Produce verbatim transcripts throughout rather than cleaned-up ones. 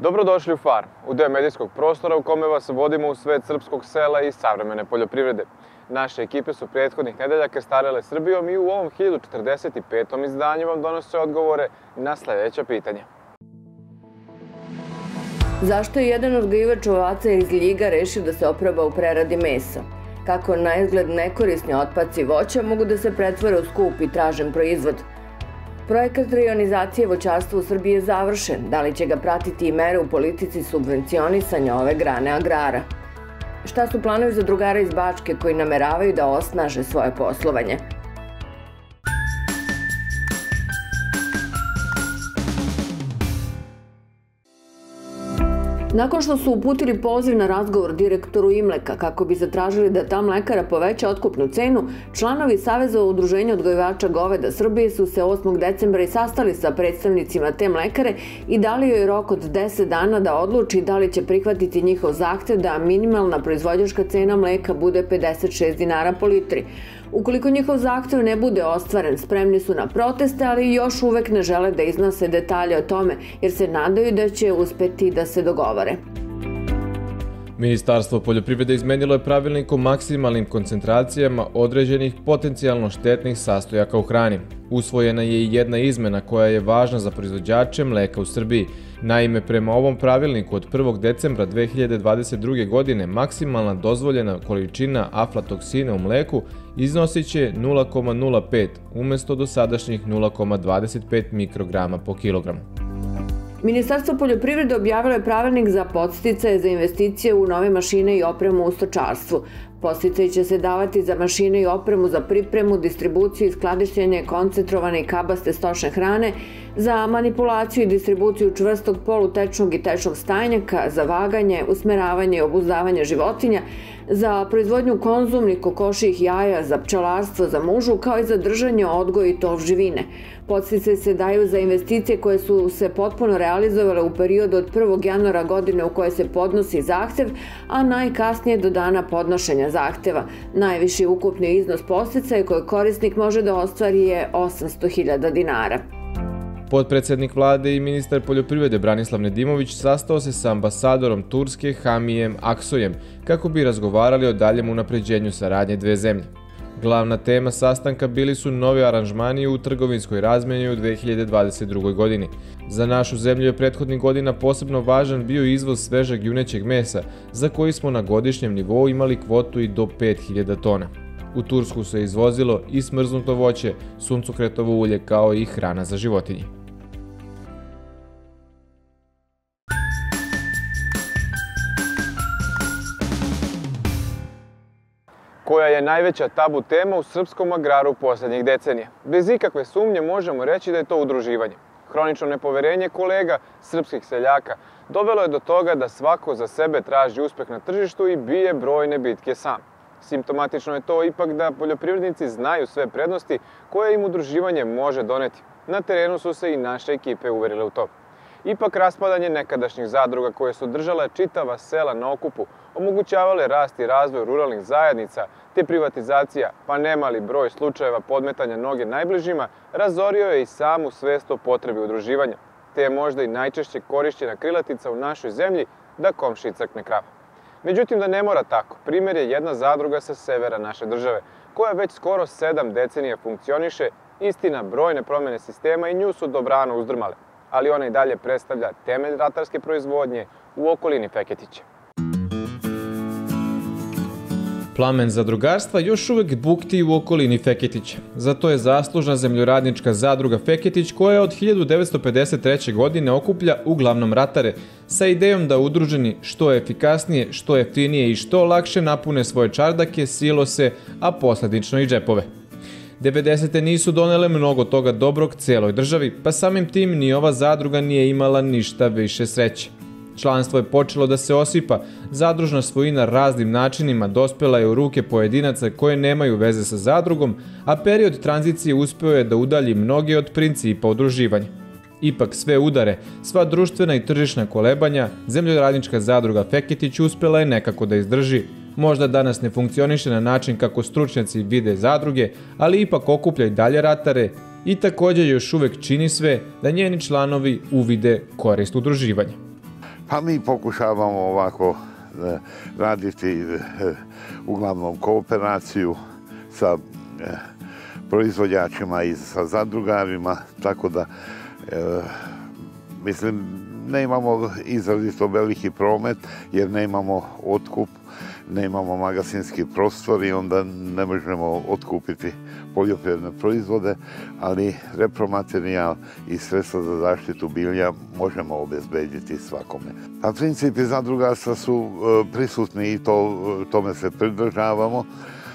Dobrodošli u Farm, u deo medijskog prostora u kome vas vodimo u svet srpskog sela i savremene poljoprivrede. Naše ekipe su prethodnih nedelja krstarile Srbijom i u ovom hiljadu četrdeset petom izdanju vam donose odgovore na sledeća pitanja. Zašto je jedan odgajivač ovaca iz Ljiga rešio da se oproba u preradi mesa? Kako na izgled nekorisni otpaci voća mogu da se pretvore u skup i tražen proizvod? Projekat rejonizacije voćarstva u Srbiji je završen. Da li će ga pratiti i mere u politici subvencionisanja ove grane agrara? Šta su planovi za drugara iz Bačke koji nameravaju da osnaže svoje poslovanje? Nakon što su uputili poziv na razgovor direktoru Imleka kako bi zatražili da ta mlekara poveća otkupnu cenu, članovi Saveza udruženja odgajivača goveda Srbije su se osmog decembra i sastali sa predstavnicima te mlekare i dali joj rok od deset dana da odluči da li će prihvatiti njihov zahtev da minimalna proizvođačka cena mleka bude pedeset šest dinara po litri. Ukoliko njihov zahtev ne bude ostvaren, spremni su na proteste, ali još uvek ne žele da iznose detalje o tome, jer se nadaju da će uspeti da se dogovore. Ministarstvo poljoprivrede izmenilo je pravilnik o maksimalnim koncentracijama određenih potencijalno štetnih sastojaka u hrani. Usvojena je i jedna izmena koja je važna za proizvođače mleka u Srbiji. Naime, prema ovom pravilniku od prvog decembra dve hiljade dvadeset druge. godine maksimalna dozvoljena količina aflatoksina u mleku iznosit će nula zarez nula pet umesto dosadašnjih nula zarez dvadeset pet mikrograma po kilogramu. Ministarstvo poljoprivrede objavilo je pravilnik za podsticaje za investicije u nove mašine i opremu u stočarstvu. Podsticaji će se davati za mašine i opremu za pripremu, distribuciju i skladištenje koncentrovane i kabaste stočne hrane, za manipulaciju i distribuciju čvrstog, polutečnog i tečnog stajnjaka, za vaganje, usmeravanje i obuzdavanje životinja, za proizvodnju konzumnih kokošijih jaja, za pčelarstvo, za mužu, kao i za držanje, odgoj i tov živine. Podsticaji se daju za investicije koje su se potpuno realizovale u periodu od prvog januara godine u koje se podnosi zahtev, a najkasnije do dana podnošenja zahteva. Najviši ukupni iznos podsticaja koji korisnik može da ostvari je osamsto hiljada dinara. Potpredsednik vlade i ministar poljoprivrede Branislav Nedimović sastao se sa ambasadorom Turske Hamijem Aksojem kako bi razgovarali o daljem unapređenju saradnje dve zemlje. Glavna tema sastanka bili su novi aranžmani u trgovinskoj razmjeni u dve hiljade dvadeset drugoj. godini. Za našu zemlju je prethodnih godina posebno važan bio izvoz svežeg junećeg mesa, za koji smo na godišnjem nivou imali kvotu i do pet hiljada tona. U Tursku se izvozilo i smrznuto voće, suncokretovo ulje kao i hrana za životinje. Koja je najveća tabu tema u srpskom agraru poslednjih decenija? Bez ikakve sumnje možemo reći da je to udruživanje. Hronično nepoverenje kolega srpskih seljaka dovelo je do toga da svako za sebe traži uspeh na tržištu i bije brojne bitke sam. Simptomatično je to ipak da poljoprivrednici znaju sve prednosti koje im udruživanje može doneti. Na terenu su se i naše ekipe uverile u to. Ipak raspadanje nekadašnjih zadruga koje su držale čitava sela na okupu, omogućavale rast i razvoj ruralnih zajednica, te privatizacija, pa nemali broj slučajeva podmetanja noge najbližima, razorio je i samu svest o potrebi udruživanja, te je možda i najčešće korišćena krilatica u našoj zemlji da komšiji crkne krava. Međutim, da ne mora tako, primjer je jedna zadruga sa severa naše države, koja već skoro sedam decenija funkcioniše, istina brojne promjene sistema i nju su dobrano uzdrmale, ali ona i dalje predstavlja temelj ratarske proizvodnje u okolini Feketića. Plamen zadrugarstva još uvek bukti u okolini Feketića. Za to je zaslužna zemljoradnička zadruga Feketić koja od hiljadu devetsto pedeset treće. godine okuplja uglavnom ratare sa idejom da udruženi što efikasnije, što jeftinije i što lakše napune svoje čardake, silose, a posledično i džepove. devedesete nisu donele mnogo toga dobrog celoj državi, pa samim tim ni ova zadruga nije imala ništa više sreće. Članstvo je počelo da se osipa, zadružna svojina raznim načinima dospela je u ruke pojedinaca koje nemaju veze sa zadrugom, a period tranzicije uspeo je da udalji mnoge od principa udruživanja. Ipak sve udare, sva društvena i tržišna kolebanja, zemljoradnička zadruga Feketić uspela je nekako da izdrži. Možda danas ne funkcioniše na način kako stručnjaci vide zadruge, ali ipak okuplja i dalje ratare i također još uvek čini sve da njeni članovi uvide korist udruživanja. Pa mi pokušavamo ovako raditi uglavnom kooperaciju sa proizvođačima i sa zadrugarima, tako da mislim nemamo izrazito veliki promet jer nemamo otkup, nemamo magazinski prostor i onda ne možemo otkupiti poljoprivredne proizvode, ali repromaterijal i sredstva za zaštitu bilja možemo obezbediti svakome. A principi zadrugarstva su prisutni i to, tome se pridržavamo.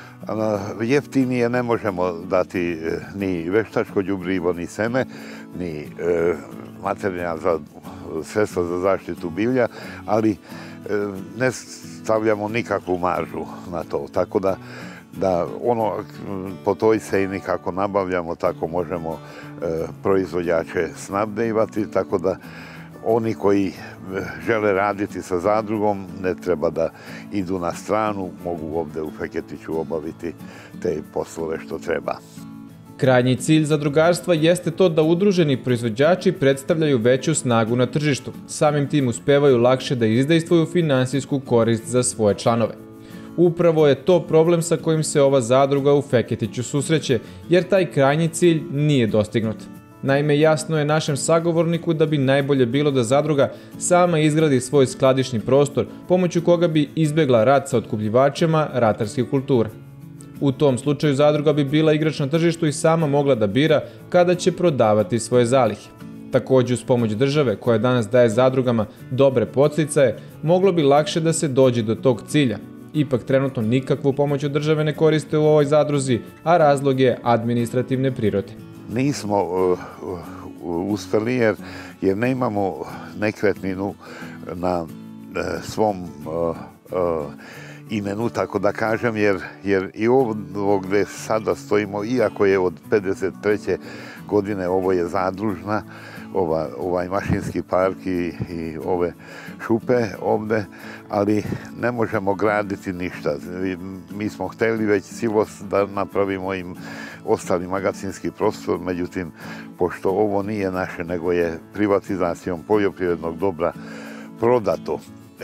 Jeftinije ne možemo dati ni veštačko đubrivo, ni seme, ni materijal za sredstva za zaštitu bilja, ali ne stavljamo nikakvu maržu na to. Tako da, da ono po toj ceni kako nabavljamo, tako možemo proizvođače snabdevati, tako da oni koji žele raditi sa zadrugom ne treba da idu na stranu, mogu ovde u Feketiću obaviti te poslove što treba. Krajnji cilj zadrugarstva jeste to da udruženi proizvođači predstavljaju veću snagu na tržištu. Samim tim uspevaju lakše da izdejstvuju finansijsku korist za svoje članove. Upravo je to problem sa kojim se ova zadruga u Feketiću susreće, jer taj krajnji cilj nije dostignut. Naime, jasno je našem sagovorniku da bi najbolje bilo da zadruga sama izgradi svoj skladišni prostor, pomoću koga bi izbegla rad sa otkupljivačima ratarskih kultura. U tom slučaju zadruga bi bila igrač na tržištu i sama mogla da bira kada će prodavati svoje zalihe. Takođe, uz pomoć države, koja danas daje zadrugama dobre podsticaje, moglo bi lakše da se dođe do tog cilja. Ipak trenutno nikakvu pomoć od države ne koriste u ovoj zadruzi, a razlog je administrativne prirode. Nismo uh, uh, uspeli jer, jer ne imamo nekretninu na uh, svom uh, uh, imenu, tako da kažem, jer, jer i ovo gde sada stojimo, iako je od pedeset treće godine, ovo je zadružna, ova, ovaj mašinski park i, i ove šupe ovde, ali ne možemo graditi ništa. Mi smo hteli već silos da napravimo im ostali magazinski prostor, međutim, pošto ovo nije naše, nego je privatizacijom poljoprivrednog dobra prodato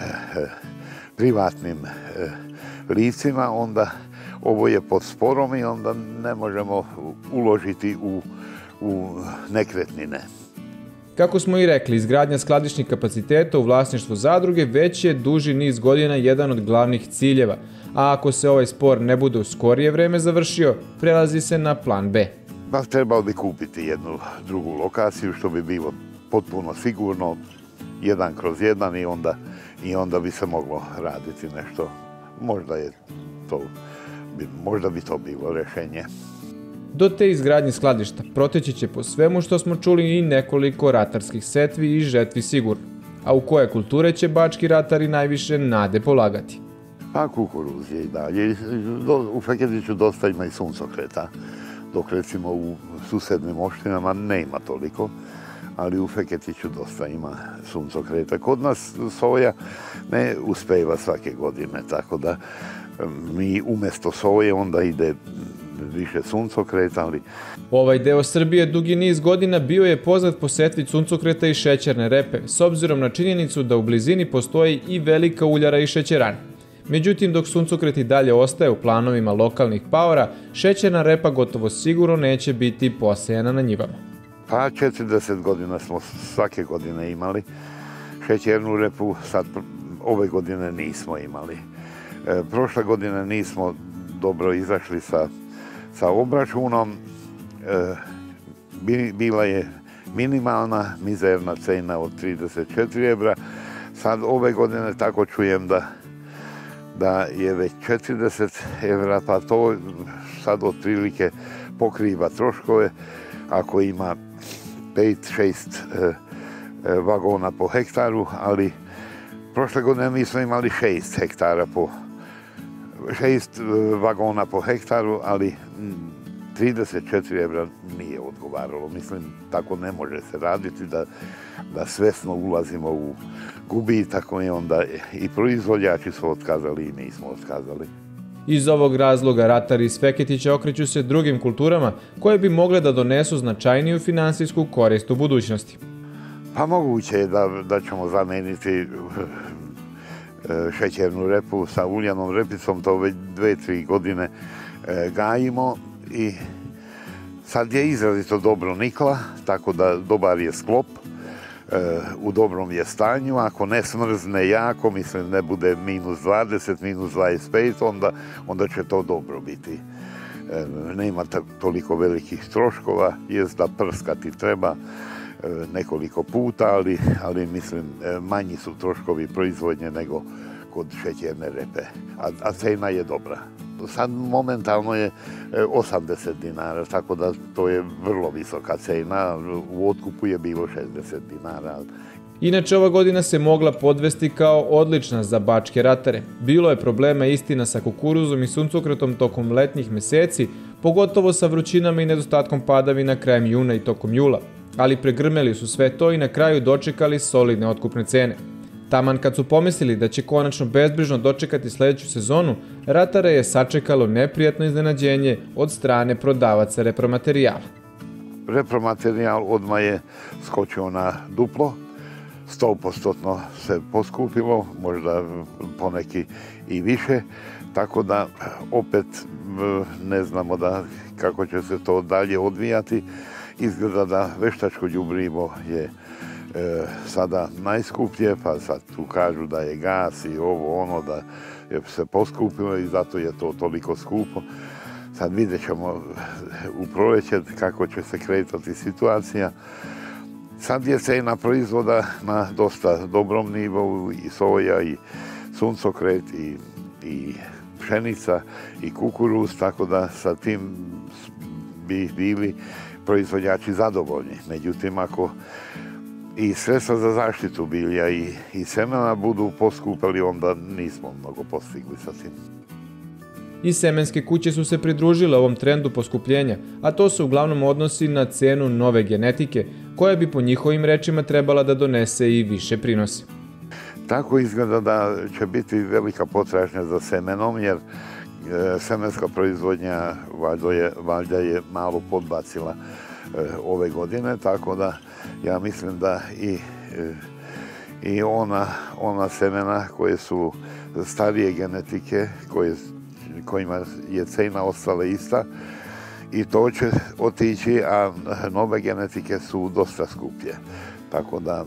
privatnim licima, onda ovo je pod sporom i onda ne možemo uložiti u, u nekretnine. Kako smo i rekli, izgradnja skladišnih kapaciteta u vlasništvu zadruge već je duži niz godina jedan od glavnih ciljeva, a ako se ovaj spor ne bude u skorije vreme završio, prelazi se na plan B. Pa trebalo bi kupiti jednu drugu lokaciju, što bi bilo potpuno sigurno, jedan kroz jedan i onda, i onda bi se moglo raditi nešto. Možda je to, možda bi to bilo rešenje. Do te izgradnje skladišta proteći će po svemu što smo čuli i nekoliko ratarskih setvi i žetvi sigurno. A u koje kulture će bački ratari najviše nade polagati? Pa kukuruz je i dalje. U Feketiću dosta ima i suncokreta, dok recimo u susednim opštinama ne ima toliko, ali u Feketiću dosta ima suncokreta. Kod nas soja ne uspeva svake godine, tako da mi umesto soje onda ide više suncokreta, ali... Ovaj deo Srbije dugi niz godina bio je poznat po setvi suncokreta i šećerne repe, s obzirom na činjenicu da u blizini postoji i velika uljara i šećerana. Međutim, dok suncokret i dalje ostaje u planovima lokalnih paora, šećerna repa gotovo sigurno neće biti posejana na njivama. Pa četrdeset godina smo svake godine imali šećernu repu, sad ove godine nismo imali. E, prošle godine nismo dobro izašli sa, sa obračunom. E, bila je minimalna, mizerna cena od trideset četiri evra. Sad ove godine tako čujem da, da je već četrdeset evra, pa to sad otprilike pokriva troškove. Ako ima pet šest vagona po hektaru, ali prošle godine mi smo imali šest hektara po šest vagona po hektaru, ali trideset četiri evra nije odgovaralo. Mislim, tako ne može se raditi da, da svesno ulazimo u gubitak i onda i proizvođači su otkazali i mi smo otkazali. Iz ovog razloga ratari iz Feketića okreću se drugim kulturama koje bi mogle da donesu značajniju finansijsku korist u budućnosti. Pa moguće je da, da ćemo zameniti šećernu repu sa uljanom repicom, to već dve, tri godine gajimo i sad je izrazito dobro nikla, tako da dobar je sklop, u dobrom je stanju. Ako ne smrzne jako, mislim ne bude minus dvadeset, minus dvadeset pet, onda, onda će to dobro biti. Nema toliko velikih troškova, jest da prskati treba nekoliko puta, ali, ali mislim manji su troškovi proizvodnje nego kod šećerne repe, a, a cena je dobra. Sad momentalno je osamdeset dinara, tako da to je vrlo visoka cena, u otkupu je bilo šezdeset dinara. Inače, ova godina se mogla podvesti kao odlična za bačke ratare. Bilo je problema istina sa kukuruzom i suncokretom tokom letnjih meseci, pogotovo sa vrućinama i nedostatkom padavina krajem juna i tokom jula. Ali pregrmeli su sve to i na kraju dočekali solidne otkupne cene. Taman kad su pomislili da će konačno bezbrižno dočekati sledeću sezonu, ratare je sačekalo neprijatno iznenađenje od strane prodavaca repromaterijala. Repromaterijal odmah je skočio na duplo, sto posto se poskupilo, možda poneki i više, tako da opet ne znamo da kako će se to dalje odvijati. Izgleda da veštačko đubrivo je e, sada najskuplje, pa sad tu kažu da je gas i ovo ono, da je se poskupilo i zato je to toliko skupo. Sad vidjet ćemo u proleće kako će se kretati situacija. Sad je cena proizvoda na dosta dobrom nivou, i soja, i suncokret, i, i pšenica, i kukuruz, tako da sa tim bi bili proizvođači zadovoljni. Međutim, ako i sredstva za zaštitu bilja i, i semena budu poskupali, onda nismo mnogo postigli sa tim. I semenske kuće su se pridružile ovom trendu poskupljenja, a to se uglavnom odnosi na cenu nove genetike, koja bi po njihovim rečima trebala da donese i više prinose. Tako izgleda da će biti velika potražnja za semenom, jer semenska proizvodnja valjda je, valjda je malo podbacila ove godine, tako da ja mislim da i, i ona, ona semena koje su starije genetike, koje, kojima je cena ostala ista, i to će otići, a nove genetike su dosta skuplje. Tako da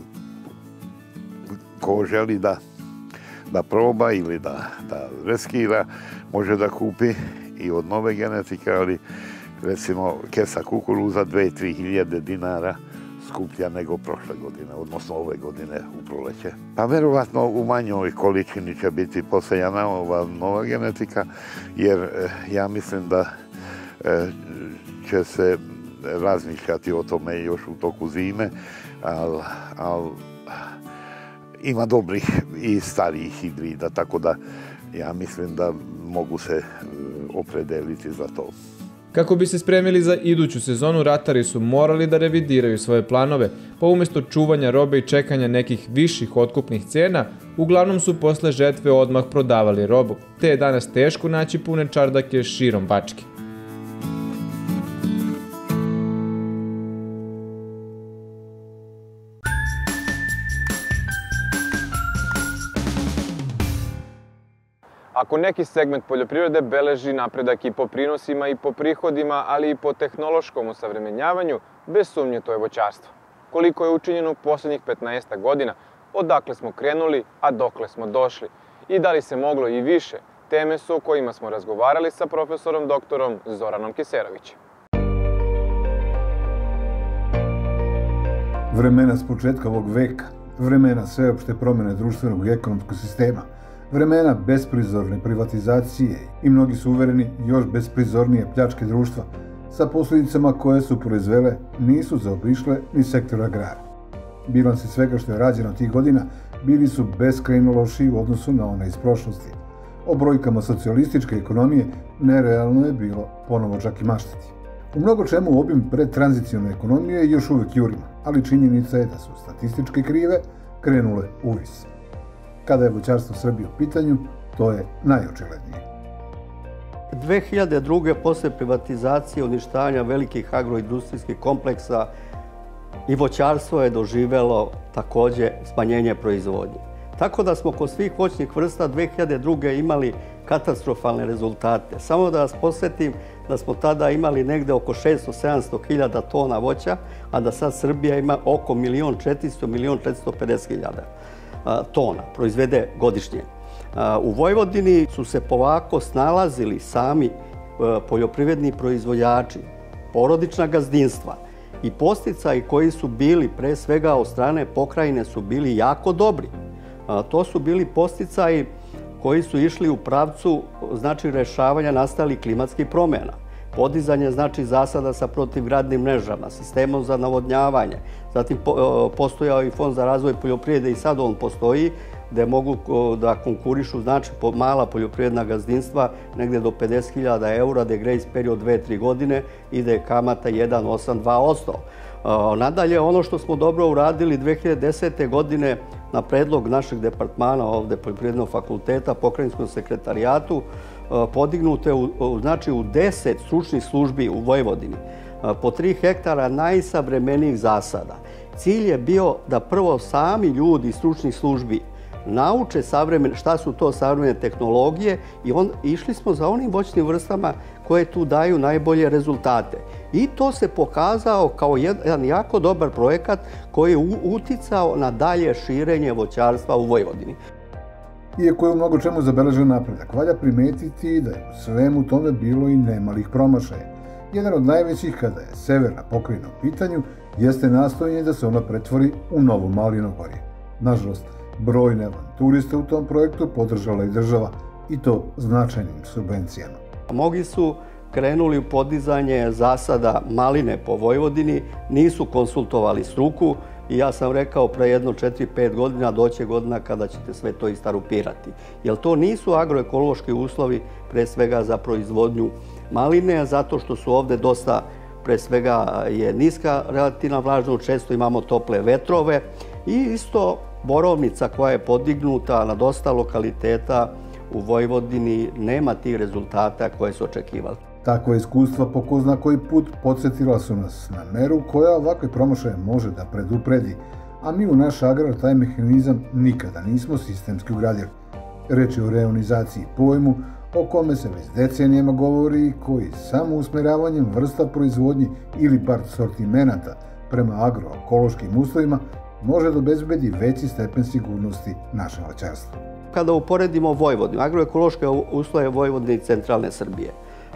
ko želi da da proba ili da, da riskira, može da kupi i od nove genetike, ali recimo kesa kukuruza dve do tri hiljade dinara skuplja nego prošle godine, odnosno ove godine u proleće. Pa verovatno u manjoj količini će biti posejana ova nova genetika, jer ja mislim da će se razmišljati o tome još u toku zime, ali al, ima dobrih i starijih hibrida, tako da ja mislim da mogu se opredeliti za to. Kako bi se spremili za iduću sezonu, ratari su morali da revidiraju svoje planove, pa umjesto čuvanja robe i čekanja nekih viših otkupnih cena, uglavnom su posle žetve odmah prodavali robu, te je danas teško naći pune čardake širom Bačke. Ako neki segment poljoprivrede beleži napredak i po prinosima i po prihodima, ali i po tehnološkom usavremenjavanju, bez sumnje to je voćarstvo. Koliko je učinjeno u poslednjih petnaestak godina, odakle smo krenuli, a dokle smo došli. I da li se moglo i više, teme su o kojima smo razgovarali sa profesorom doktorom Zoranom Keserovićem. Vremena s početka ovog veka, vremena sveopšte promjene društvenog i ekonomskog sistema, vremena besprizorne privatizacije i mnogi su uvereni još besprizornije pljačke društva, sa posljedicama koje su proizvele nisu zaobišle ni sektor agrara. Bilansi svega što je rađeno tih godina bili su beskrajno loši u odnosu na one iz prošlosti. O brojkama socijalističke ekonomije nerealno je bilo ponovo čak i maštati. U mnogo čemu obim predtranzicione ekonomije još uvek jurima, ali činjenica je da su statističke krive krenule uvis. Kada je voćarstvo Srbije u pitanju, to je najočiglednije. dve hiljade druge. posle privatizacije, uništavanja velikih agroindustrijskih kompleksa, i voćarstvo je doživelo takođe smanjenje proizvodnje. Tako da smo kod svih voćnih vrsta dve hiljade druge. imali katastrofalne rezultate. Samo da vas podsjetim da smo tada imali negde oko šesto do sedamsto hiljada tona voća, a da sad Srbija ima oko milion četiristo, milion četiristo pedeset hiljada tona proizvede godišnje. U Vojvodini su se polako snalazili sami poljoprivredni proizvođači, porodična gazdinstva i podsticaji koji su bili, pre svega od strane pokrajine, su bili jako dobri. To su bili podsticaji koji su išli u pravcu znači rešavanja nastalih klimatskih promjena. Podizanje znači zasada sa protivgradnim mrežama, sistemom za navodnjavanje. Zatim postojao i Fond za razvoj poljoprivrede i sad on postoji, gde mogu da konkurišu znači mala poljoprivredna gazdinstva negde do pedeset hiljada eura, gde je grace period dve do tri godine i da je kamata jedan zarez osam do dva posto. Nadalje, ono što smo dobro uradili dve hiljade desete. godine na predlog našeg departmana ovde Poljoprivrednog fakulteta, Pokrajinskom sekretarijatu, podignute u, znači, u deset stručnih službi u Vojvodini po tri hektara najsavremenijih zasada. Cilj je bio da prvo sami ljudi iz stručnih službi nauče šta su to savremene tehnologije i on, išli smo za onim voćnim vrstama koje tu daju najbolje rezultate. I to se pokazao kao jedan jako dobar projekat koji je uticao na dalje širenje voćarstva u Vojvodini. Iako je u mnogo čemu zabeležen napredak, valja primetiti da je u svemu tome bilo i nemalih promašaja. Jedan od najvećih kada je severna pokrajina u pitanju jeste nastojanje da se ona pretvori u novo Malinogorje. Nažalost, brojne avanturiste u tom projektu podržala i država, i to značajnim subvencijama. Mnogi su krenuli u podizanje zasada maline po Vojvodini, nisu konsultovali struku i ja sam rekao pre jedno četiri do pet godina doće godina kada ćete sve to istarupirati. Jer to nisu agroekološki uslovi pre svega za proizvodnju maline, zato što su ovde dosta, pre svega je niska relativna vlažnost, često imamo tople vetrove i isto borovnica koja je podignuta na dosta lokaliteta u Vojvodini nema tih rezultata koje su očekivali. Takva iskustva po ko zna koji put podsjetila su nas na meru koja ovakve promašaje može da predupredi, a mi u naš agrar taj mehanizam nikada nismo sistemski ugradili. Reč je o reonizaciji pojmu o kome se već decenijama govori i koji samo usmeravanjem vrsta proizvodnje ili bar sortimenata prema agroekološkim uslovima može da obezbedi veći stepen sigurnosti našem voćarstvu. Kada uporedimo Vojvodinu, agroekološke uslove Vojvodine i centralne Srbije,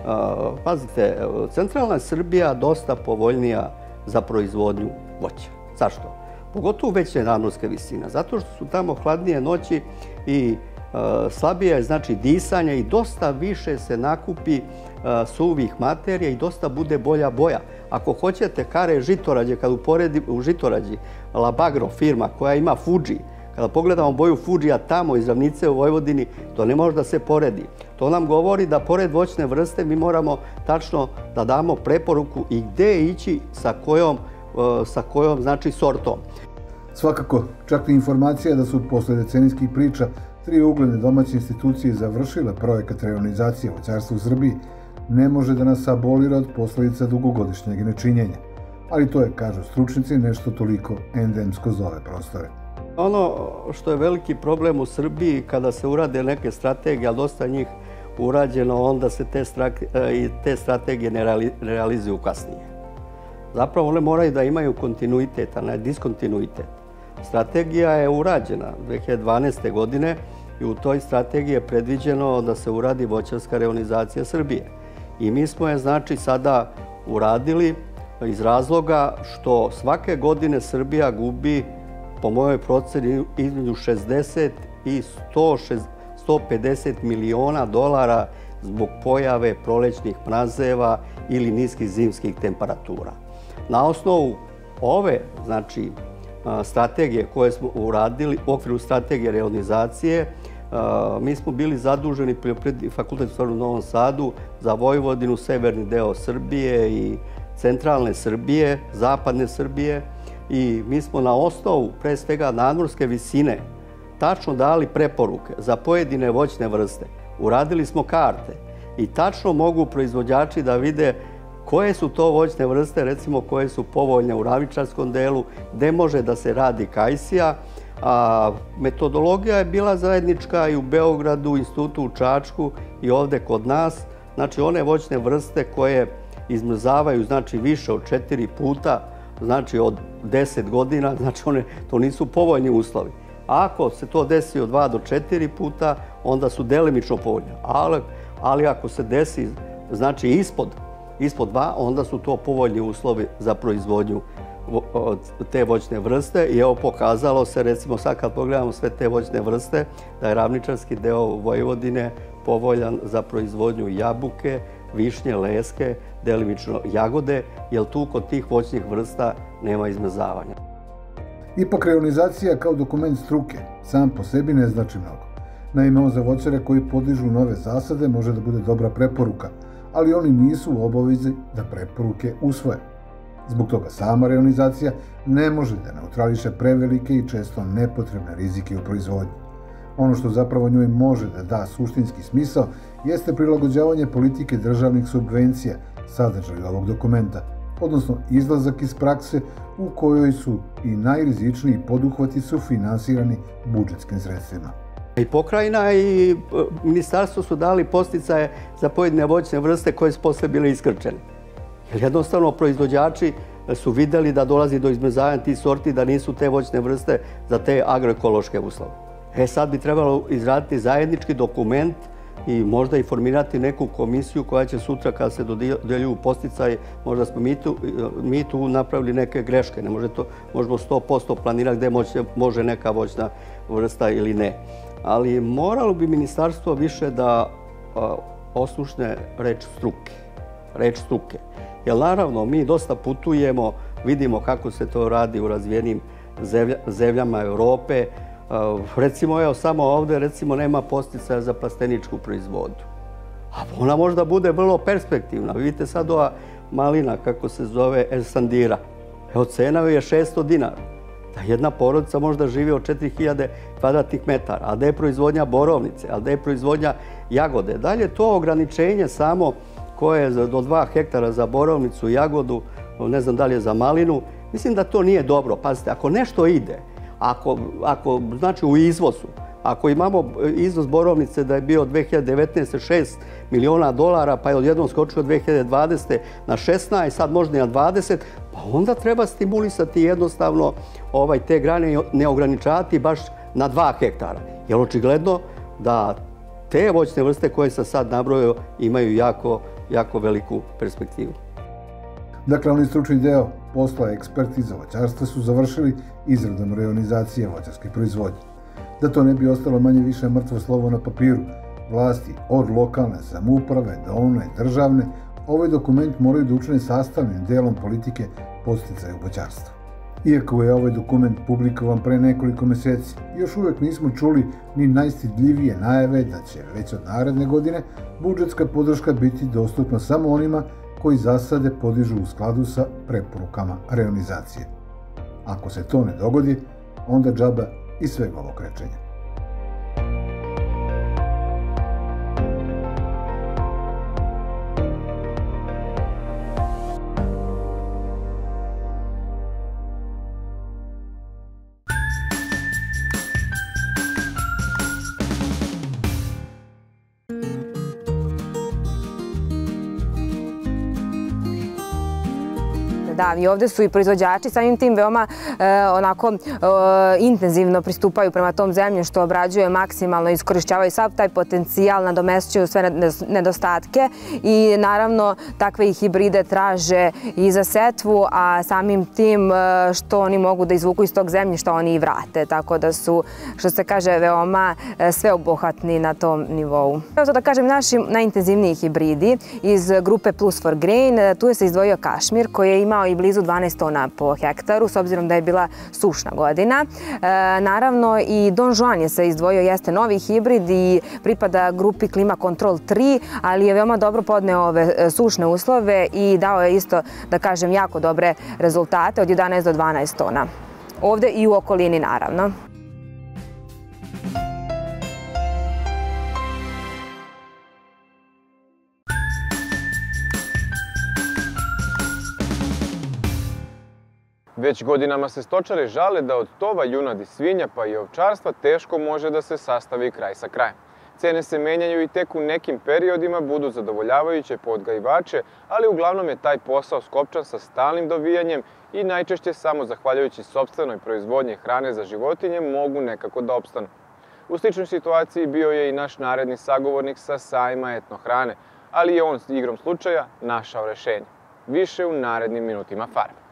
pazite, centralna Srbija dosta povoljnija za proizvodnju voća. Zašto? Pogotovo veće nadmorske visine. Zato što su tamo hladnije noći i slabije je znači disanje i dosta više se nakupi suvih materija i dosta bude bolja boja. Ako hoćete kare žitorađe, kad uporedi u žitorađi Labagro firma koja ima Fuji, kada pogledamo boju Fujija tamo iz ravnice u Vojvodini, to ne može da se poredi. To nam govori da pored voćne vrste mi moramo tačno da damo preporuku i gde ići sa kojom, sa kojom znači sortom. Svakako, čak i informacija da su posle decenijskih priča tri ugledne domaće institucije završile projekat reonizacije voćarstva u Srbiji, ne može da nas abolira od posledica dugogodišnjeg nečinjenja. Ali to je, kažu stručnici, nešto toliko endemsko za ove prostore. Ono što je veliki problem u Srbiji, kada se urade neke strategije, ali dosta njih urađeno, onda se te, te strategije ne realizuju kasnije. Zapravo one moraju da imaju kontinuitet, a ne diskontinuitet. Strategija je urađena dve hiljade dvanaeste. godine i u toj strategiji je predviđeno da se uradi voćarska reonizacija Srbije. I mi smo je znači sada uradili iz razloga što svake godine Srbija gubi, po mojoj proceni, između šezdeset i sto pedeset miliona dolara zbog pojave prolećnih mrazeva ili niskih zimskih temperatura. Na osnovu ove, znači, strategije koje smo uradili u okviru strategije reonizacije, mi smo bili zaduženi Poljoprivredni fakultet u Novom Sadu za Vojvodinu, severni deo Srbije i centralne Srbije, zapadne Srbije, i mi smo na osnovu pre svega nadmorske visine tačno dali preporuke za pojedine voćne vrste. Uradili smo karte i tačno mogu proizvođači da vide koje su to voćne vrste, recimo koje su povoljne u ravničarskom delu, gde može da se radi kajsija. A metodologija je bila zajednička i u Beogradu, institutu u Čačku i ovde kod nas. Znači one voćne vrste koje izmrzavaju znači više od četiri puta, znači od deset godina, znači one to nisu povoljni uslovi. Ako se to desi od dva do četiri puta, onda su delimično povoljne. Ali, ali ako se desi znači ispod, ispod dva, onda su to povoljni uslovi za proizvodnju te voćne vrste. I evo pokazalo se, recimo sad kad pogledamo sve te voćne vrste, da je ravničarski deo Vojvodine povoljan za proizvodnju jabuke, višnje, leske, delimično jagode, jer tu kod tih voćnih vrsta nema izmrzavanja. Ipak reonizacija kao dokument struke sam po sebi ne znači mnogo. Naime, za voćare koji podižu nove zasade može da bude dobra preporuka, ali oni nisu u obavezi da preporuke usvoje. Zbog toga sama reonizacija ne može da neutrališe prevelike i često nepotrebne rizike u proizvodnji. Ono što zapravo njoj može da da suštinski smisao jeste prilagođavanje politike državnih subvencija sadržaju ovog dokumenta, odnosno izlazak iz prakse u kojoj su i najrizičniji poduhvati su finansirani budžetskim sredstvima. I pokrajina i ministarstvo su dali podsticaje za pojedine voćne vrste koje su posle bile iskrčene. Jer jednostavno proizvođači su videli da dolazi do izmrzavanja tih sorti, da nisu te voćne vrste za te agroekološke uslove. E sad bi trebalo izraditi zajednički dokument i možda i formirati neku komisiju koja će sutra kad se dodeljuju podsticaji, možda smo mi tu, mi tu napravili neke greške, ne može to, možemo sto posto planirati gde može neka voćna vrsta ili ne. Ali moralo bi ministarstvo više da oslušne reč struke, reč struke. Jer naravno mi dosta putujemo, vidimo kako se to radi u razvijenim zemljama Evrope. Recimo, evo, samo ovde, recimo, nema podsticaja za plasteničku proizvodnju. A ona možda bude vrlo perspektivna. Vidite sad ova malina, kako se zove, Elsandira. Evo, cena je šesto dinara. Da jedna porodica možda živi od četiri hiljade kvadratnih metara. A gde je proizvodnja borovnice? A gde je proizvodnja jagode? Dalje, to ograničenje samo koje je do dva hektara za borovnicu i jagodu, ne znam da li je za malinu, mislim da to nije dobro. Pazite, ako nešto ide, Ako, ako, znači u izvozu, ako imamo izvoz borovnice da je bio dve hiljade devetnaeste. šest miliona dolara, pa je odjednom skočio dve hiljade dvadesete. na šesnaest, sad možda i na dvadeset, pa onda treba stimulisati jednostavno ovaj, te grane ne ograničavati baš na dva hektara. Jer očigledno da te voćne vrste koje sam sad nabrojio imaju jako, jako veliku perspektivu. Dakle, oni stručni deo posla eksperti za voćarstvo su završili izradom reonizacije voćarske proizvodnje. Da to ne bi ostalo manje više mrtvo slovo na papiru, vlasti od lokalne samouprave do one državne, ovaj dokument moraju da učine sastavnim delom politike podsticaja u voćarstvu. Iako je ovaj dokument publikovan pre nekoliko meseci, još uvek nismo čuli ni najstidljivije najave da će već od naredne godine budžetska podrška biti dostupna samo onima koji zasade podižu u skladu sa preporukama reonizacije. Ako se to ne dogodi, onda džaba i svega ovog rečenja. Da, i ovde su i proizvođači samim tim veoma onako intenzivno pristupaju prema tom zemlju što obrađuje maksimalno, iskorišćavaju sav taj potencijal, nadomešćuju sve nedostatke i naravno takve i hibride traže i za setvu, a samim tim što oni mogu da izvuku iz tog zemljišta oni i vrate, tako da su, što se kaže, veoma sveobuhvatni na tom nivou. Evo to da kažem, naši najintenzivniji hibridi iz grupe Plus for Grain, tu je se izdvojio Kašmir koji je imao i blizu dvanaest tona po hektaru, s obzirom da je bila sušna godina. Naravno i Don Juan je se izdvojio, jeste novi hibrid i pripada grupi Klima Control tri, ali je veoma dobro podneo ove sušne uslove i dao je isto, da kažem, jako dobre rezultate od jedanaest do dvanaest tona. Ovde i u okolini, naravno. Već godinama se stočari žale da od tova, junadi, svinja pa i ovčarstva teško može da se sastavi kraj sa krajem. Cene se menjaju i tek u nekim periodima budu zadovoljavajuće po odgajivače, ali uglavnom je taj posao skopčan sa stalnim dovijanjem i najčešće samo zahvaljujući sopstvenoj proizvodnji hrane za životinje mogu nekako da opstanu. U sličnoj situaciji bio je i naš naredni sagovornik sa sajma etnohrane, ali je on igrom slučaja našao rešenje. Više u narednim minutima Farme.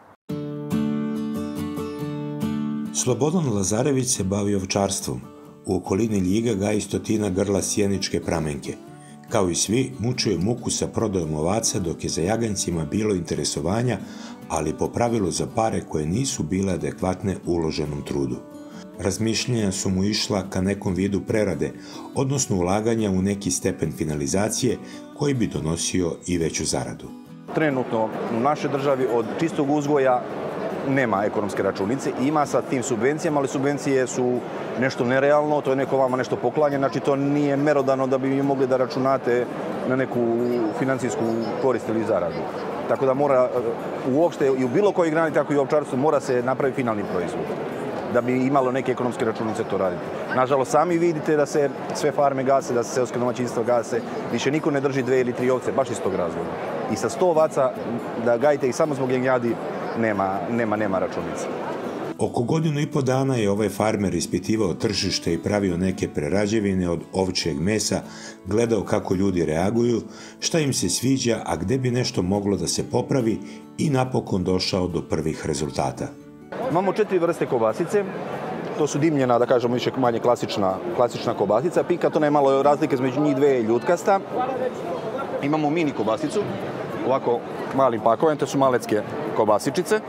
Slobodan Lazarević se bavi ovčarstvom. U okolini Ljiga gaji stotina grla sjeničke pramenke. Kao i svi, mučio je muku sa prodajom ovaca dok je za jagancima bilo interesovanja, ali po pravilu za pare koje nisu bile adekvatne uloženom trudu. Razmišljanja su mu išla ka nekom vidu prerade, odnosno ulaganja u neki stepen finalizacije koji bi donosio i veću zaradu. Trenutno u našoj državi od čistog uzgoja nema ekonomske računice, ima sa tim subvencijama, ali subvencije su nešto nerealno, to je neko vama nešto poklanje, znači to nije merodano da bi mogli da računate na neku financijsku korist ili zaradu. Tako da mora uopšte i u bilo kojoj grani, tako i u ovčarstvu, mora se napraviti finalni proizvod da bi imalo neke ekonomske računice to raditi. Nažalost, sami vidite da se sve farme gase, da se seoske domaćinstva gase, više niko ne drži dve ili tri ovce, baš iz tog razloga. I sa sto ovaca da gajite ih samo zbog jenjadi, nema, nema, nema računice. Oko godinu i po dana je ovaj farmer ispitivao tržište i pravio neke prerađevine od ovčjeg mesa, gledao kako ljudi reaguju, šta im se sviđa, a gde bi nešto moglo da se popravi i napokon došao do prvih rezultata. Imamo četiri vrste kobasice. To su dimljena, da kažemo, više manje klasična, klasična kobasica. Pika, to ne malo razlike između njih dve ljutkasta. Imamo mini kobasicu, ovako malim pakovanjem, to su malecke kobasičice.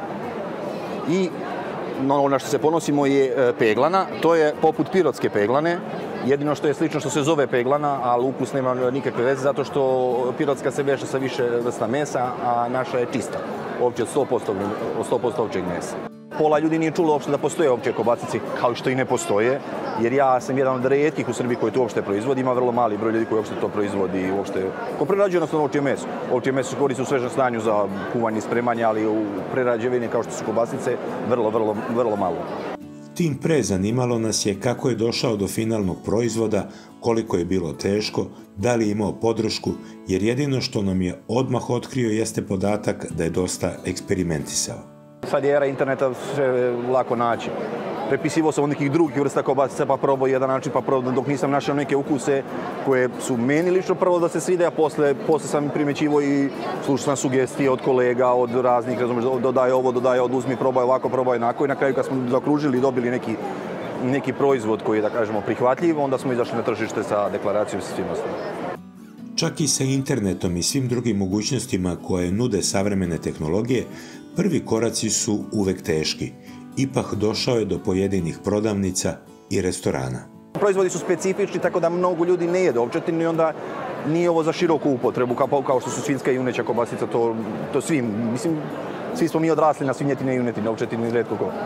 I ono na što se ponosimo je peglana, to je poput pirotske peglane. Jedino što je slično što se zove peglana, ali ukus nema nikakve veze, zato što pirotska se veže sa više vrsta mesa, a naša je čista, ovčje od sto posto ovčjeg mesa. Pola ljudi nije čulo uopšte da postoje ovčje kobasice, kao što i ne postoje, jer ja sam jedan od rijetkih u Srbiji koji to uopšte proizvodi, ima vrlo mali broj ljudi koji uopšte to proizvodi i uopšte, ko prerađuje jednostavno ovčje meso. Ovčje meso se koristi u svežem stanju za kuvanje i spremanje, ali u prerađevini kao što su kobasice, vrlo, vrlo, vrlo malo. Tim pre zanimalo nas je kako je došao do finalnog proizvoda, koliko je bilo teško, da li je imao podršku, jer jedino što nam je odmah otkrio jeste podatak da je dosta eksperimentisao. Sad je era interneta, sve lako naći. Prepisivo sam od nekih drugih vrsta kobasica, pa probao jedan način, pa probao dok nisam našao neke ukuse koje su meni lično prvo da se svide, a posle, posle sam primećivo i slušao sam sugestije od kolega, od raznih, razumiješ, dodaj ovo, dodaj ovo, uzmi, probaj ovako, probaj onako. I na kraju kad smo zaokružili i dobili neki, neki proizvod koji je, da kažemo, prihvatljiv, onda smo izašli na tržište sa deklaracijom sa svim ostalim. Čak i sa internetom i svim drugim mogućnostima koje nude savremene tehnologije, prvi koraci su uvek teški. Ipak došao je do pojedinih prodavnica i restorana. Proizvodi su specifični, tako da mnogo ljudi ne jede ovčetinu i onda nije ovo za široku upotrebu, kao, kao što su svinjska i juneća kobasica, to, to svim, mislim, svi smo mi odrasli na svinjetine i junetine, ovčetine i retko ko.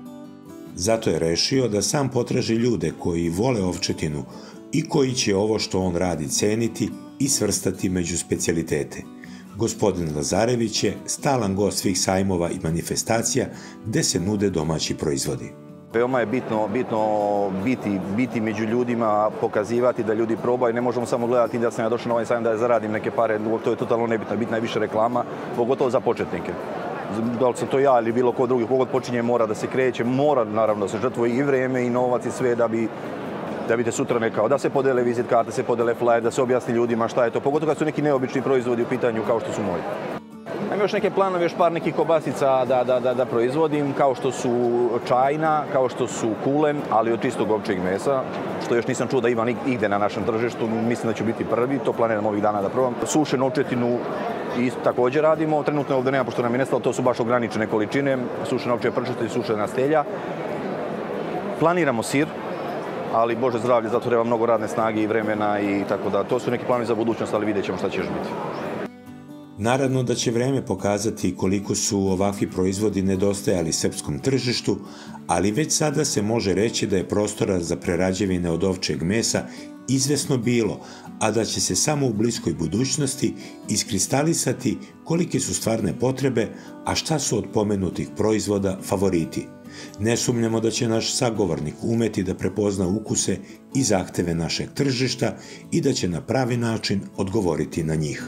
Zato je rešio da sam potraži ljude koji vole ovčetinu i koji će ovo što on radi ceniti i svrstati među specijalitete. Gospodin Lazarević je stalan gost svih sajmova i manifestacija gde se nude domaći proizvodi. Veoma je bitno, bitno biti, biti među ljudima, pokazivati da ljudi probaju. Ne možemo samo gledati da sam ja došao na ovaj sajam da zaradim neke pare, to je totalno nebitno, bitna je više reklama, pogotovo za početnike. Da li sam to ja ili bilo ko drugi, kogod počinje mora da se kreće, mora naravno da se žrtvuje i vreme i novac i sve da bi da bi te sutra nekao, da se podele vizit karte, da se podele flyer, da se objasni ljudima šta je to, pogotovo kad su neki neobični proizvodi u pitanju kao što su moji. Imam još neke planove, još par nekih kobasica da, da, da, da proizvodim, kao što su čajna, kao što su kulen, ali od čistog ovčjeg mesa, što još nisam čuo da ima nigde na našem tržištu, mislim da ću biti prvi, to planiram ovih dana da probam. Sušenu ovčetinu i također radimo, trenutno ovde nema, pošto nam je nestalo, to su baš ograničene količine, sušena ovčja pršuta i sušena stelja. Planiramo sir, ali Bože zdravlje, zato treba mnogo radne snage i vremena i tako da. To su neki planovi za budućnost, ali vidjet ćemo šta će još biti. Naravno da će vreme pokazati koliko su ovakvi proizvodi nedostajali srpskom tržištu, ali već sada se može reći da je prostora za prerađevine od ovčjeg mesa izvesno bilo, a da će se samo u bliskoj budućnosti iskristalisati kolike su stvarne potrebe, a šta su od pomenutih proizvoda favoriti. Ne sumnjamo da će naš sagovornik umeti da prepozna ukuse i zahteve našeg tržišta i da će na pravi način odgovoriti na njih.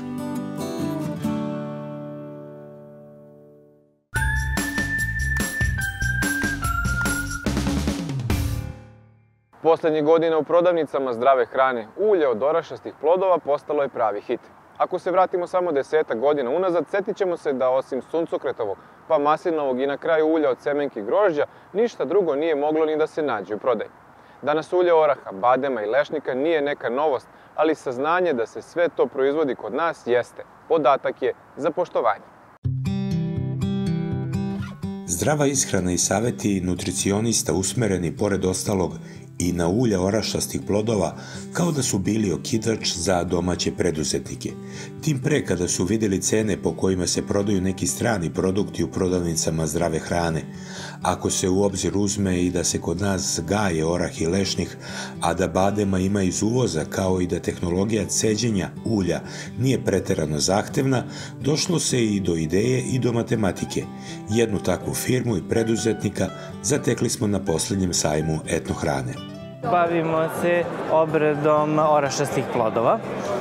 Poslednjih godina u prodavnicama zdrave hrane ulje od orašastih plodova postalo je pravi hit. Ako se vratimo samo desetak godina unazad, setit ćemo se da osim suncokretovog, pa maslinovog i na kraju ulja od semenki grožđa, ništa drugo nije moglo ni da se nađe u prodaji. Danas ulje oraha, badema i lešnika nije neka novost, ali saznanje da se sve to proizvodi kod nas jeste. Podatak je za poštovanje. Zdrava ishrana i saveti nutricionista usmereni pored ostalog i na ulja orašastih plodova kao da su bili okidač za domaće preduzetnike. Tim pre kada su vidjeli cene po kojima se prodaju neki strani produkti u prodavnicama zdrave hrane. Ako se u obzir uzme i da se kod nas gaje orah i lešnik, a da badema ima iz uvoza kao i da tehnologija ceđenja ulja nije preterano zahtevna, došlo se i do ideje i do matematike. Jednu takvu firmu i preduzetnika zatekli smo na posljednjem sajmu etnohrane. Bavimo se obradom orašastih plodova,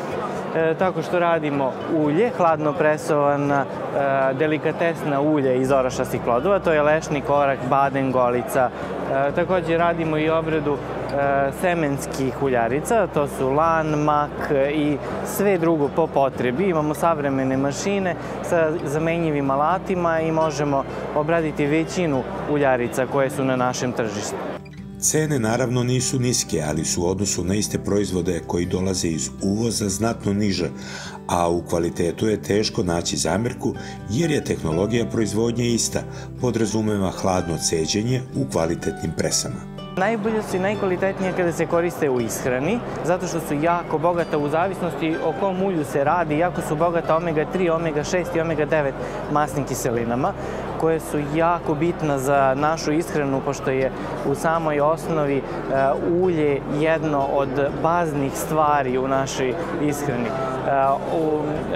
e, tako što radimo ulje, hladno presovana e, delikatesna ulje iz orašastih plodova, to je lešnik, orah, baden, golica. E, također radimo i obradu e, semenskih uljarica, to su lan, mak i sve drugo po potrebi. Imamo savremene mašine sa zamenjivim alatima i možemo obraditi većinu uljarica koje su na našem tržištu. Cene naravno nisu niske, ali su u odnosu na iste proizvode koji dolaze iz uvoza znatno niže, a u kvalitetu je teško naći zamjerku jer je tehnologija proizvodnje ista, podrazumeva hladno ceđenje u kvalitetnim presama. Najbolje su i najkvalitetnije kada se koriste u ishrani, zato što su jako bogata u zavisnosti o kom ulju se radi, jako su bogata omega tri, omega šest i omega devet masnim kiselinama, koje su jako bitna za našu ishranu, pošto je u samoj osnovi ulje jedno od baznih stvari u našoj ishrani. U,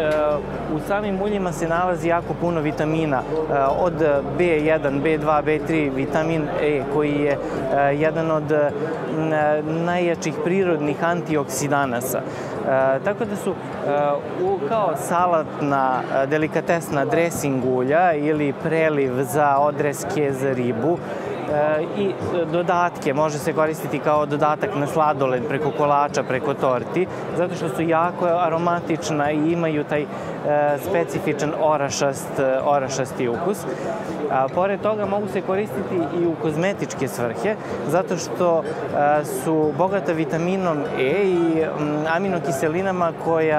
u samim uljima se nalazi jako puno vitamina, od be jedan, be dva, be tri, vitamin E, koji je jedan od najjačih prirodnih antioksidanasa. Tako da su kao salatna, delikatesna dressing ulja ili preliv za odreske za ribu i dodatke, može se koristiti kao dodatak na sladoled preko kolača, preko torti, zato što su jako aromatična i imaju taj specifičan orašast, orašasti ukus. A pored toga mogu se koristiti i u kozmetičke svrhe, zato što su bogata vitaminom E i aminokiselinama koja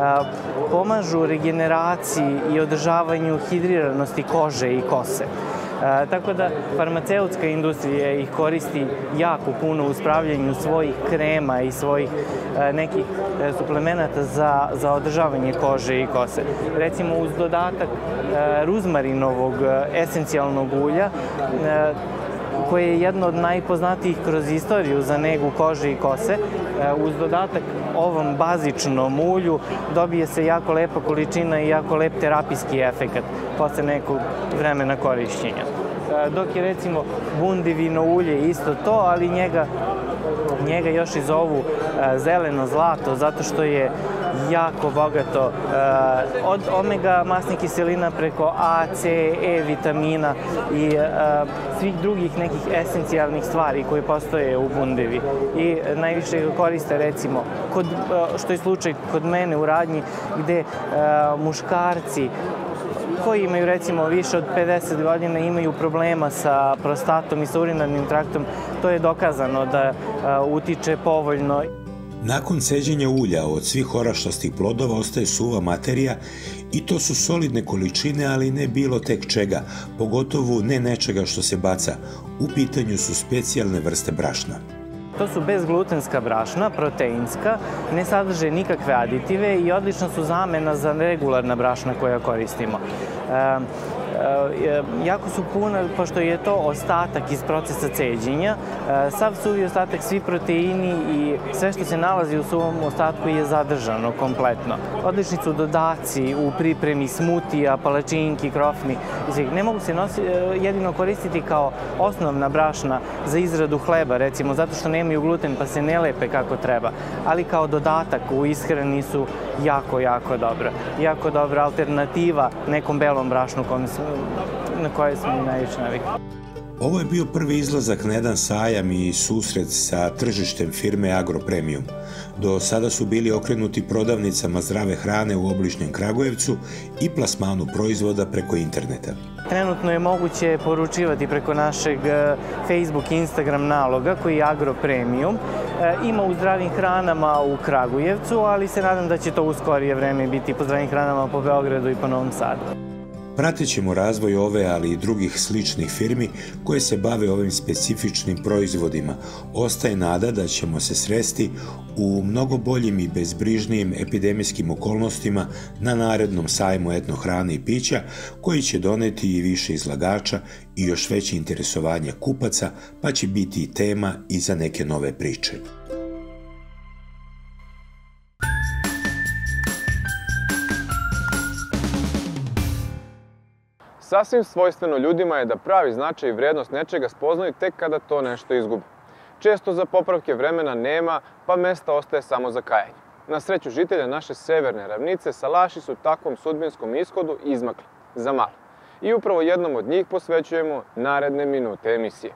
pomažu regeneraciji i održavanju hidriranosti kože i kose. E, tako da farmaceutska industrija ih koristi jako puno u spravljanju svojih krema i svojih e, nekih e, suplemenata za, za održavanje kože i kose. Recimo uz dodatak e, ruzmarinovog e, esencijalnog ulja, e, koje je jedno od najpoznatijih kroz istoriju za negu kože i kose, uz dodatak ovom bazičnom ulju dobije se jako lepa količina i jako lep terapijski efekat posle nekog vremena korišćenja. Dok je recimo bundivino ulje isto to, ali njega, njega još i zovu zeleno zlato, zato što je jako bogato od omega masnih kiselina preko A, C, E vitamina i svih drugih nekih esencijalnih stvari koje postoje u bundevi. I najviše ga koriste recimo, kod, što je slučaj kod mene u radnji, gde muškarci koji imaju recimo više od pedeset godina imaju problema sa prostatom i sa urinarnim traktom, to je dokazano da utiče povoljno. Nakon ceđenja ulja od svih orašastih plodova ostaje suva materija i to su solidne količine, ali ne bilo tek čega, pogotovo ne nečega što se baca. U pitanju su specijalne vrste brašna. To su bezglutenska brašna, proteinska, ne sadrže nikakve aditive i odlična su zamena za regularna brašna koja koristimo. Jako su puna, pošto je to ostatak iz procesa ceđenja, sav suvi ostatak, svi proteini i sve što se nalazi u suvom ostatku je zadržano kompletno. Odlični su dodaci u pripremi smutija, palačinki, krofni. Ne mogu se nosi, jedino koristiti kao osnovna brašna za izradu hleba, recimo, zato što nemaju gluten pa se ne lepe kako treba. Ali kao dodatak u ishrani su jako, jako dobra. Jako dobra alternativa nekom belom brašnu na koje smo i najviše navikli. Ovo je bio prvi izlazak na jedan sajam i susret sa tržištem firme Agropremium. Do sada su bili okrenuti prodavnicama zdrave hrane u obližnjem Kragujevcu i plasmanu proizvoda preko interneta. Trenutno je moguće poručivati preko našeg Facebook i Instagram naloga koji je Agropremium. Ima u zdravim hranama u Kragujevcu, ali se nadam da će to u skorije vreme biti po zdravim hranama po Beogradu i po Novom Sadu. Pratit ćemo razvoj ove, ali i drugih sličnih firmi koje se bave ovim specifičnim proizvodima. Ostaje nada da ćemo se sresti u mnogo boljim i bezbrižnijim epidemijskim okolnostima na narednom sajmu etno hrane i pića, koji će doneti i više izlagača i još veće interesovanje kupaca, pa će biti i tema i za neke nove priče. Sasvim svojstveno ljudima je da pravi značaj i vrednost nečega spoznaju tek kada to nešto izgube. Često za popravke vremena nema, pa mesta ostaje samo za kajanje. Na sreću žitelja naše severne ravnice, salaši su takvom sudbinskom ishodu izmakli, za malo. I upravo jednom od njih posvećujemo naredne minute emisije.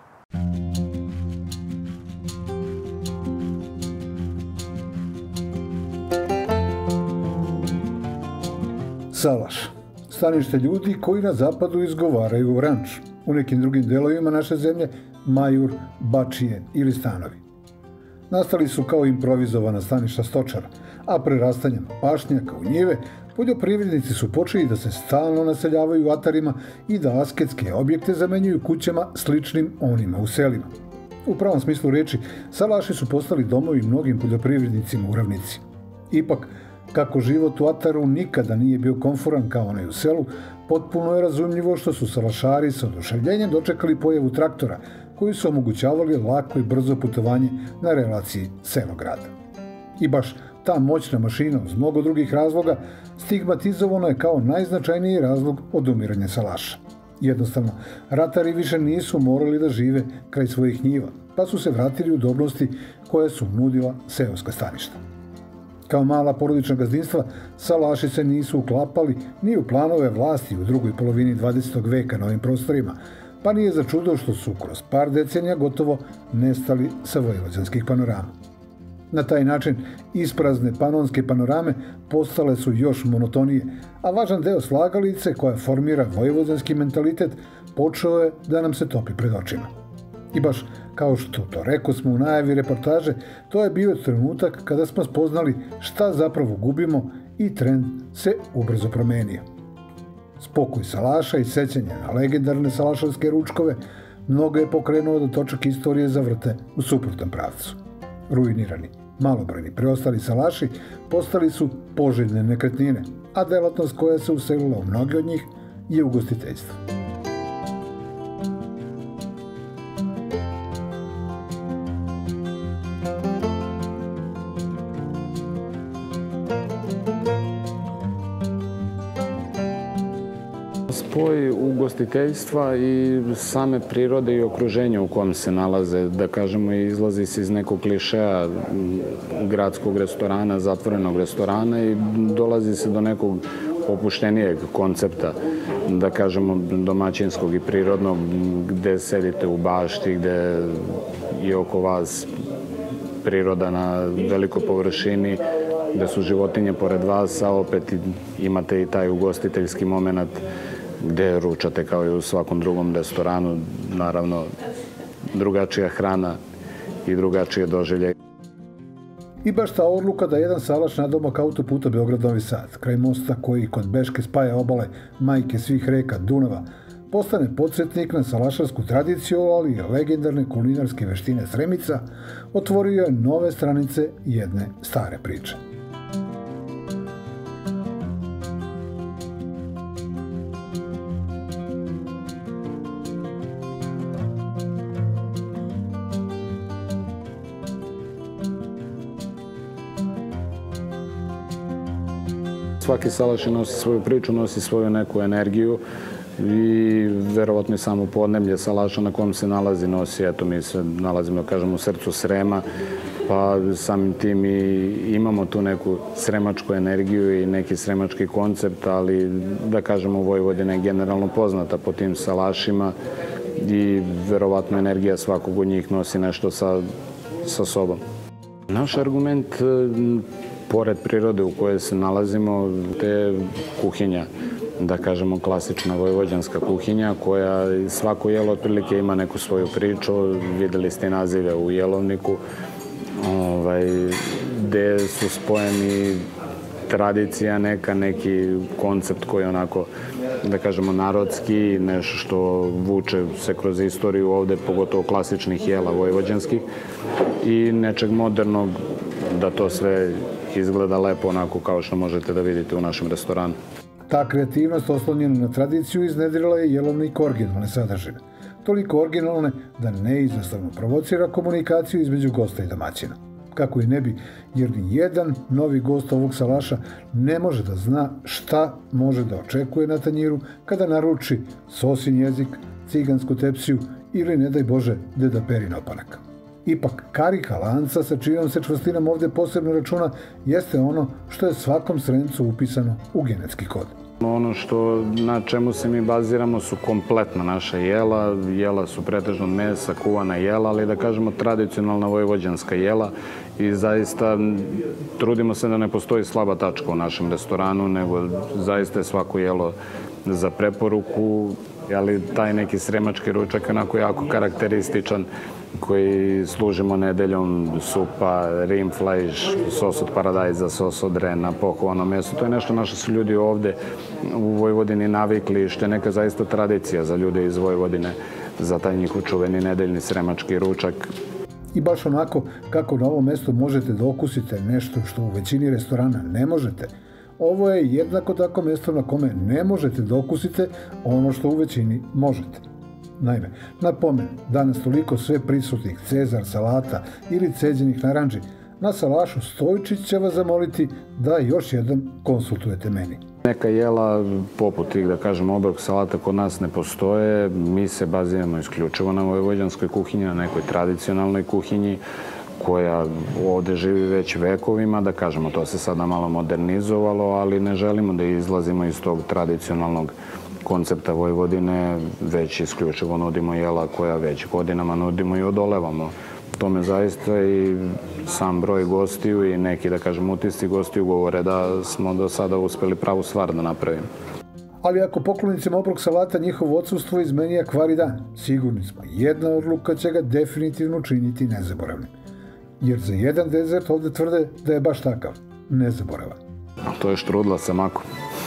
Salaš. Stanište ljudi koji na zapadu izgovaraju ranč. U nekim drugim delovima naše zemlje majur, bačije ili stanovi. Nastali su kao improvizovana staništa stočara, a prerastanjem pašnjaka u njive poljoprivrednici su počeli da se stalno naseljavaju u atarima i da asketske objekte zamenjuju kućama sličnim onima u selima. U pravom smislu reči, salaši su postali domovi mnogim poljoprivrednicima u ravnici. Ipak, kako život u ataru nikada nije bio komforan kao onaj u selu, potpuno je razumljivo što su salašari sa oduševljenjem dočekali pojavu traktora, koji su omogućavali lako i brzo putovanje na relaciji selo-grada. I baš ta moćna mašina, uz mnogo drugih razloga, stigmatizovano je kao najznačajniji razlog odumiranja salaša. Jednostavno, ratari više nisu morali da žive kraj svojih njiva, pa su se vratili u udobnosti koje su nudila seoska staništa. Kao mala porodična gazdinstva, salaši se nisu uklapali ni u planove vlasti u drugoj polovini dvadesetog veka na ovim prostorima, pa nije za čudo što su kroz par decenija gotovo nestali sa vojvođanskih panorama. Na taj način isprazne panonske panorame postale su još monotonije, a važan deo slagalice koja formira vojvođanski mentalitet počeo je da nam se topi pred očima. I baš kao što to rekao smo u najavi reportaže, to je bio trenutak kada smo spoznali šta zapravo gubimo i trend se ubrzo promenio. Spokoj salaša i sećanje na legendarne salašarske ručkove mnogo je pokrenuo da točak istorije zavrte u suprotnom pravcu. Ruinirani, malobrojni preostali salaši postali su poželjne nekretnine, a delatnost koja se uselila u mnoge od njih je ugostiteljstvo. Spoj ugostiteljstva i same prirode i okruženja u kojem se nalaze, da kažemo, izlazi se iz nekog klišeja gradskog restorana, zatvorenog restorana i dolazi se do nekog opuštenijeg koncepta, da kažemo, domaćinskog i prirodnog, gde sedite u bašti, gde je oko vas priroda na velikoj površini, gde su životinje pored vas, a opet imate i taj ugostiteljski moment gde ručate kao i u svakom drugom restoranu, naravno drugačija hrana i drugačije doživlje. I baš ta odluka da jedan salaš nadomak autoputa Beograd-Novi Sad, kraj mosta koji kod Beške spaja obale majke svih reka Dunava, postane podsjetnik na salašarsku tradiciju, ali i legendarne kulinarske veštine Sremica, otvorio je nove stranice jedne stare priče. svaki salaš nosi svoju priču, nosi svoju neku energiju i verovatno i samo podneblje salaša na kom se nalazi nosi. Eto, mi se nalazimo, da kažem, u srcu Srema, pa samim tim i imamo tu neku sremačku energiju i neki sremački koncept, ali da kažemo Vojvodina je generalno poznata po tim salašima i verovatno energija svakog od njih nosi nešto sa, sa sobom. Naš argument, pored prirode u kojoj se nalazimo, je kuhinja, da kažemo klasična vojvođanska kuhinja, koja svako jelo otprilike ima neku svoju priču. Videli ste nazive u jelovniku, ovaj, gde su spojeni tradicija neka, neki koncept koji je onako, da kažemo, narodski, nešto što vuče se kroz istoriju ovde, pogotovo klasičnih jela vojvođanskih i nečeg modernog, da to sve izgleda lepo onako kao što možete da vidite u našem restoranu. Ta kreativnost oslonjena na tradiciju iznedrila je jelovnik originalne sadržine. Toliko originalne da neizostavno provocira komunikaciju između gosta i domaćina. Kako i ne bi, jer ni jedan novi gost ovog salaša ne može da zna šta može da očekuje na tanjiru kada naruči sosin jezik, cigansku tepsiju ili, ne daj Bože, deda Perin opanak. Ipak, karika lanca sa čijom se čvrstinom ovde posebno računa jeste ono što je svakom Sremcu upisano u genetski kod. Ono što, na čemu se mi baziramo su kompletna naša jela. Jela su pretežno od mesa, kuvana jela, ali da kažemo tradicionalna vojvođanska jela i zaista trudimo se da ne postoji slaba tačka u našem restoranu, nego zaista je svako jelo za preporuku, ali taj neki sremački ručak je onako jako karakterističan, koji služimo nedeljom, supa, rimflajš, sos od paradajza, sos od rena, pohovano meso. To je nešto na što su ljudi ovde u Vojvodini navikli, što je neka zaista tradicija za ljude iz Vojvodine, za taj njihov čuveni nedeljni sremački ručak. I baš onako kako na ovom mestu možete da okusite nešto što u većini restorana ne možete, ovo je jednako tako mesto na kome ne možete da okusite ono što u većini možete. Naime, napomen, danas toliko sve prisutnih Cezar salata ili ceđenih naranđi, na salašu Stojčić će vas zamoliti da još jednom konsultujete meni. Neka jela poput tih, da kažem, obrok salata kod nas ne postoje. Mi se baziramo isključivo na vojvođanskoj kuhinji, na nekoj tradicionalnoj kuhinji koja ovde živi već vekovima, da kažemo, to se sada malo modernizovalo, ali ne želimo da izlazimo iz tog tradicionalnog koncepta Vojvodine, već isključivo nudimo jela koja već godinama nudimo i odolevamo. Tome zaista i sam broj gostiju i neki, da kažem, utisci gostiju govore da smo do sada uspeli pravu stvar da napravimo. Ali ako poklonicima obrok salata njihovo odsustvo izmenija kvari dan, sigurni smo, jedna odluka će ga definitivno činiti nezaboravnim. Jer za jedan dezert ovde tvrde da je baš takav, nezaboravan. To je štrudla sa makom.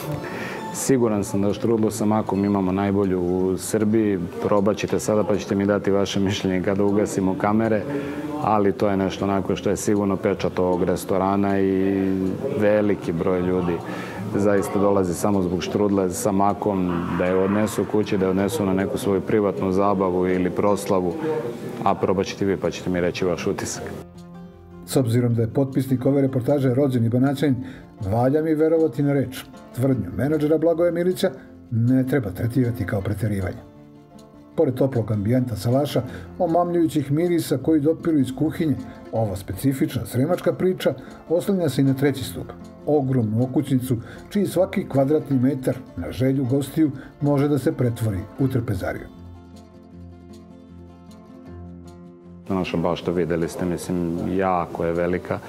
Siguran sam da štrudlu sa makom imamo najbolju u Srbiji. Probat ćete sada pa ćete mi dati vaše mišljenje kada ugasimo kamere, ali to je nešto onako što je sigurno pečat ovog restorana i veliki broj ljudi zaista dolazi samo zbog štrudle sa makom, da je odnesu kući, da je odnesu na neku svoju privatnu zabavu ili proslavu, a probat ćete vi pa ćete mi reći vaš utisak. S obzirom da je potpisnik ove reportaže rođeni Banaćanin, valja mi verovati na reč. Tvrdnju menadžera Blagoja Milića ne treba tretirati kao preterivanje. Pored toplog ambijenta salaša, omamljujućih mirisa koji dopiru iz kuhinje, ova specifična sremačka priča oslanja se i na treći stup. Ogromnu okućnicu, čiji svaki kvadratni metar na želju gostiju može da se pretvori u trpezariju. Naša bašta, videli ste, mislim, jako je velika.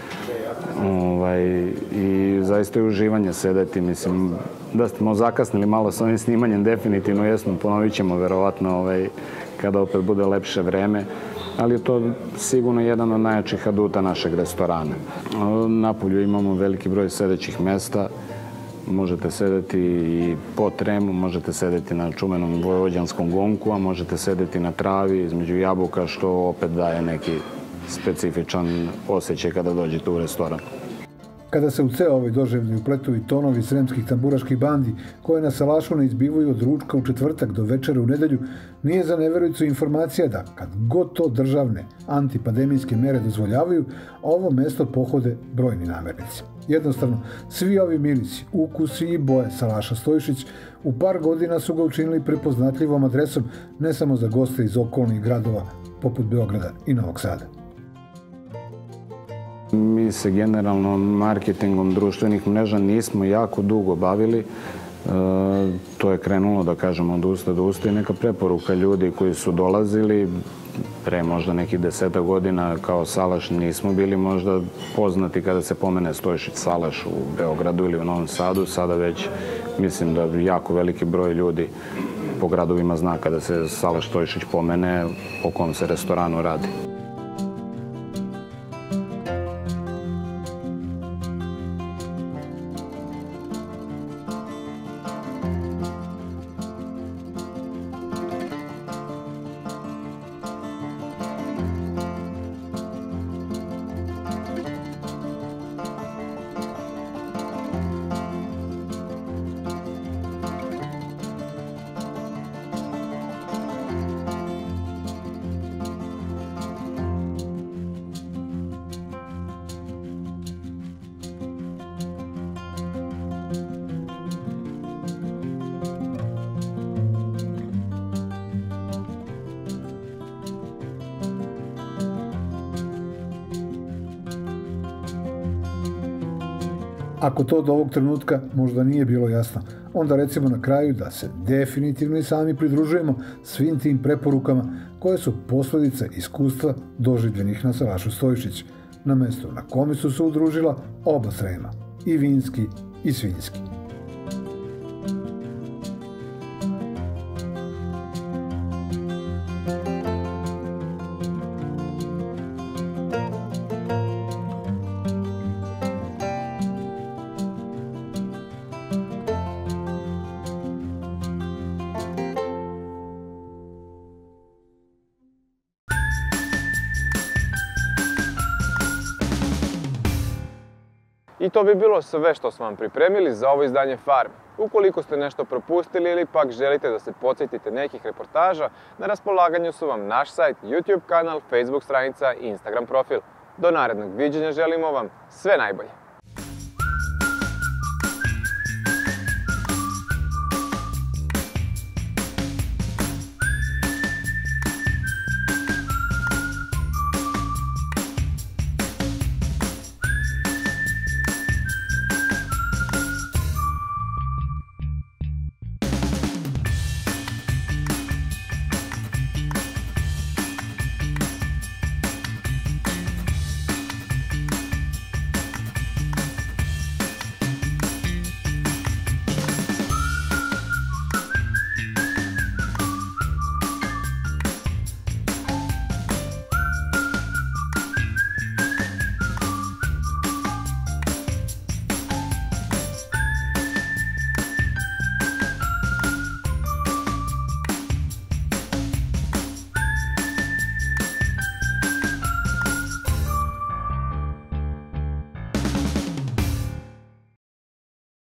I zaista je uživanje sedeti, mislim, da smo zakasnili malo sa ovim snimanjem, definitivno jesmo, ponovit ćemo verovatno kada opet bude lepše vreme, ali je to sigurno jedan od najjačih aduta našeg restorana. Napolju imamo veliki broj sedećih mesta, možete sedeti i po tremu, možete sedeti na čuvenom vojvođanskom gonku, a možete sedeti na travi između jabuka, što opet daje neki specifičan osjećaj kada dođete u restoran. Kada se u ceo ovaj doživljaj upletu i tonovi sremskih tamburaških bandi koje na salašu ne izbivaju od ručka u četvrtak do večera u nedelju, nije za nevericu informacija da, kad god to državne antipandemijske mere dozvoljavaju, ovo mesto pohode brojni namernici. Jednostavno, svi ovi mirisi, ukusi i boje salaša Stojšić u par godina su ga učinili prepoznatljivom adresom ne samo za goste iz okolnih gradova poput Beograda i Novog Sada. Mi se generalno marketingom društvenih mreža nismo jako dugo bavili. E, to je krenulo, da kažemo, od usta do usta i neka preporuka ljudi koji su dolazili pre možda nekih deseta godina kao Salaš nismo bili možda poznati kada se pomene Stojšić Salaš u Beogradu ili u Novom Sadu. Sada već mislim da jako veliki broj ljudi po gradovima zna kada se Salaš Stojšić pomene o kom se restoranu radi. Ako to do ovog trenutka možda nije bilo jasno, onda recimo na kraju da se definitivno i sami pridružujemo svim tim preporukama koje su posljedica iskustva doživljenih na salašu Stojšić, na mestu na kome su se udružila oba Srema, i vinski i svinjski. I to bi bilo sve što smo vam pripremili za ovo izdanje Farme. Ukoliko ste nešto propustili ili pak želite da se podsjetite nekih reportaža, na raspolaganju su vam naš sajt, YouTube kanal, Facebook stranica i Instagram profil. Do narednog viđenja želimo vam sve najbolje!